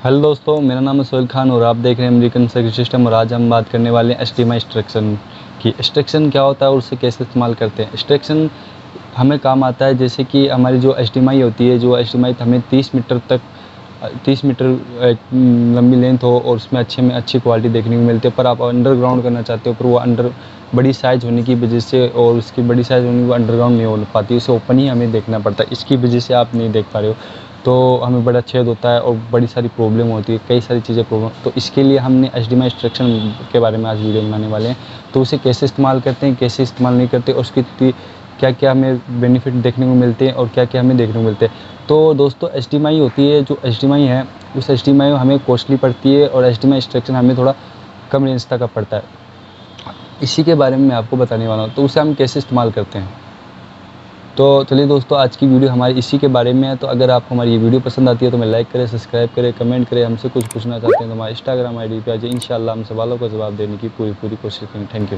Hello दोस्तों, मेरा नाम है सोहेल खान और आप देख रहे हैं अमेरिकन सर्किट सिस्टम। और आज हम बात करने वाले हैं HDMI इंस्ट्रक्शन की। इंस्ट्रक्शन क्या होता है और उसे कैसे इस्तेमाल करते हैं। इंस्ट्रक्शन हमें काम आता है जैसे कि हमारी जो HDMI होती है, जो HDMI हमें 30 मीटर तक 30 मीटर लंबी लेंथ हो और उसमें अच्छी क्वालिटी देखने को मिलती है। पर आप अंडरग्राउंड करना चाहते हो, पर वो बड़ी साइज़ होने की वजह से और उसकी बड़ी साइज़ होने की अंडरग्राउंड नहीं हो पाती, उसे ओपन ही हमें देखना पड़ता है। इसकी वजह से आप नहीं देख पा रहे हो, तो हमें बड़ा छेद होता है और बड़ी सारी प्रॉब्लम होती है, कई सारी चीज़ें प्रॉब्लम। तो इसके लिए हमने HDMI इंस्ट्रक्शन के बारे में आज वीडियो बनाने वाले हैं। तो उसे कैसे इस्तेमाल करते हैं, कैसे इस्तेमाल नहीं करते, और उसकी क्या क्या हमें बेनिफिट देखने को मिलते हैं और क्या क्या हमें देखने को मिलते हैं। तो दोस्तों, HDMI होती है, जो HDMI है उस HDMI हमें कॉस्टली पड़ती है और HDMI इंस्ट्रक्शन हमें थोड़ा कम रेंज तक का पड़ता है। इसी के बारे में मैं आपको बताने वाला हूँ, तो उसे हम कैसे इस्तेमाल करते हैं। तो चलिए दोस्तों, आज की वीडियो हमारी इसी के बारे में है। तो अगर आपको हमारी ये वीडियो पसंद आती है तो मैं लाइक करें, सब्सक्राइब करें, कमेंट करें। हमसे कुछ पूछना चाहते हैं तो हमारे इंस्टाग्राम ID पे आ जाइए। इंशाल्लाह हम सवालों का जवाब देने की पूरी कोशिश करेंगे। Thank you.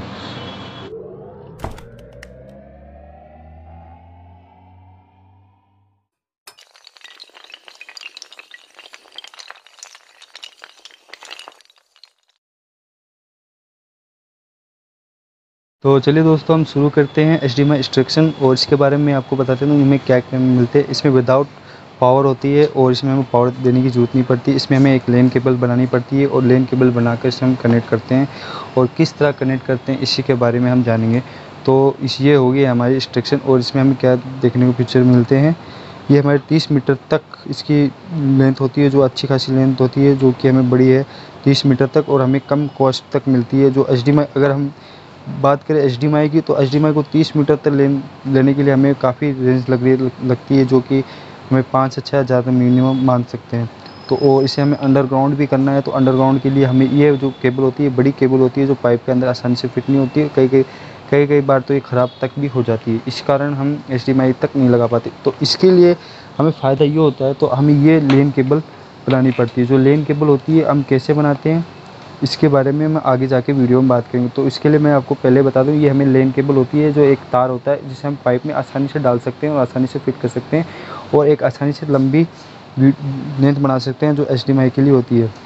तो चलिए दोस्तों, हम शुरू करते हैं HDMI इंस्ट्रक्शन। और इसके बारे में आपको बताते हैं हमें क्या क्या मिलते हैं। इसमें विदाउट पावर होती है और इसमें हमें पावर देने की ज़रूरत नहीं पड़ती। इसमें हमें एक लेन केबल बनानी पड़ती है और लेन केबल बनाकर इसे हम कनेक्ट करते हैं। और किस तरह कनेक्ट करते हैं इसी के बारे में हम जानेंगे। तो ये हो गई हमारी इंस्ट्रक्शन। और इसमें हमें क्या देखने को फीचर मिलते हैं। ये हमारे 30 मीटर तक इसकी लेंथ होती है, जो अच्छी खासी लेंथ होती है, जो कि हमें बड़ी है 30 मीटर तक, और हमें कम कॉस्ट तक मिलती है। जो HDMI अगर हम बात करें HDMI की, तो HDMI को 30 मीटर तक लेने के लिए हमें काफ़ी रेंज लगती है, जो कि हमें 5 से 6 हज़ार मिनिमम मान सकते हैं। तो और इसे हमें अंडरग्राउंड भी करना है, तो अंडरग्राउंड के लिए हमें ये जो केबल होती है, बड़ी केबल होती है, जो पाइप के अंदर आसानी से फिट नहीं होती है। कई बार तो ये ख़राब तक भी हो जाती है। इस कारण हम HDMI तक नहीं लगा पाते। तो इसके लिए हमें फ़ायदा ये होता है, तो हमें ये लेन केबल बनानी पड़ती है। जो लेन केबल होती है हम कैसे बनाते हैं, इसके बारे में मैं आगे जाके वीडियो में बात करेंगे। तो इसके लिए मैं आपको पहले बता दूं, ये हमें लेन केबल होती है, जो एक तार होता है जिसे हम पाइप में आसानी से डाल सकते हैं और आसानी से फिट कर सकते हैं, और एक आसानी से लंबी लेंथ बना सकते हैं, जो HDMI के लिए होती है।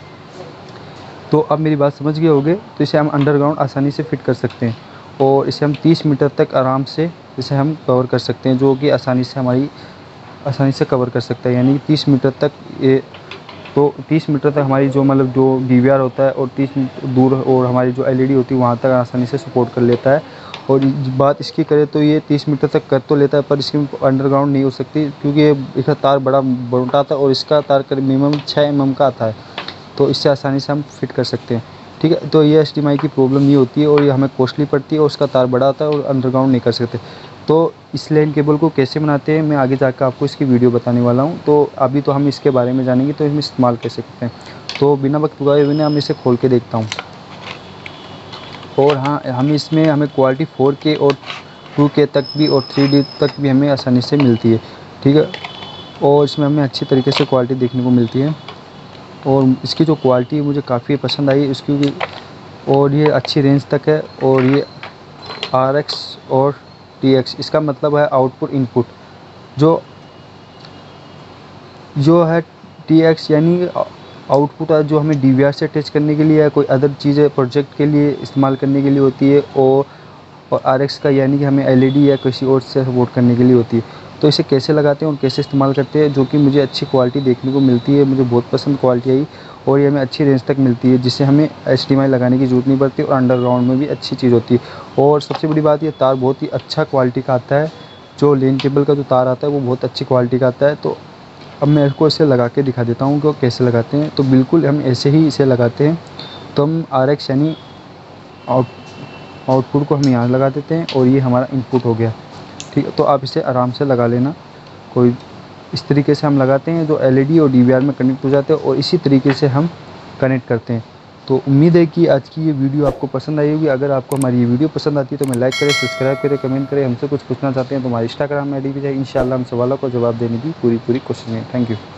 तो अब मेरी बात समझ गए होंगे। तो इसे हम अंडरग्राउंड आसानी से फिट कर सकते हैं और इसे हम 30 मीटर तक आराम से इसे हम कवर कर सकते हैं, जो कि आसानी से कवर कर सकता है। यानी कि 30 मीटर तक ये, तो 30 मीटर तक हमारी जो जो DVR होता है, और 30 मीटर दूर और हमारी जो LED होती है वहाँ तक आसानी से सपोर्ट कर लेता है। और बात इसकी करें तो ये 30 मीटर तक कर तो लेता है, पर इसकी अंडरग्राउंड नहीं हो सकती, क्योंकि ये इसका तार बड़ा मोटा आता है और इसका तार करीब मिनिमम 6 mm का आता है। तो इससे आसानी से हम फिट कर सकते हैं। ठीक है, तो ये HDMI की प्रॉब्लम नहीं होती है और ये हमें कॉस्टली पड़ती है और उसका तार बड़ा आता है और अंडरग्राउंड नहीं कर सकते। तो इस लेन केबल को कैसे बनाते हैं मैं आगे जाकर आपको इसकी वीडियो बताने वाला हूं। तो अभी तो हम इसके बारे में जानेंगे, तो इसमें इस्तेमाल कैसे करते हैं। तो बिना वक्त गवाए हुए हम इसे खोल के देखता हूं। और हाँ, हमें क्वालिटी 4K और 2K तक भी और 3D तक भी हमें आसानी से मिलती है। ठीक है, और इसमें हमें अच्छी तरीके से क्वालिटी देखने को मिलती है। और इसकी जो क्वालिटी है मुझे काफ़ी पसंद आई इसकी, और ये अच्छी रेंज तक है। और ये RX और TX, इसका मतलब है आउटपुट इनपुट। जो है TX यानी आउटपुट है, जो हमें DVR से अटैच करने के लिए या कोई अदर चीज़ें प्रोजेक्ट के लिए इस्तेमाल करने के लिए होती है। और RX का यानी कि हमें LED या किसी और से सपोर्ट करने के लिए होती है। तो इसे कैसे लगाते हैं और कैसे इस्तेमाल करते हैं, जो कि मुझे अच्छी क्वालिटी देखने को मिलती है, मुझे बहुत पसंद क्वालिटी आई। और ये हमें अच्छी रेंज तक मिलती है, जिससे हमें HDMI लगाने की ज़रूरत नहीं पड़ती और अंडरग्राउंड में भी अच्छी चीज़ होती है। और सबसे बड़ी बात, ये तार बहुत ही अच्छा क्वालिटी का आता है। जो लेन केबल का जो तार आता है वो बहुत अच्छी क्वालिटी का आता है। तो अब मैं इसको इसे लगा के दिखा देता हूँ कि कैसे लगाते हैं। तो बिल्कुल हम ऐसे ही इसे लगाते हैं। तो हम RX यानी आउटपुट को हम यहाँ लगा देते हैं और ये हमारा इनपुट हो गया। ठीक है, तो आप इसे आराम से लगा लेना। कोई इस तरीके से हम लगाते हैं, जो LED और DVR में कनेक्ट हो जाते हैं, और इसी तरीके से हम कनेक्ट करते हैं। तो उम्मीद है कि आज की ये वीडियो आपको पसंद आई होगी। अगर आपको हमारी ये वीडियो पसंद आती है तो मैं लाइक करें, सब्सक्राइब करें, कमेंट करें। हमसे कुछ पूछना चाहते हैं तो हमारे इंस्टाग्राम ID पे जाए। इंशाल्लाह हम सवालों का जवाब देने की पूरी कोशिश करें। Thank you.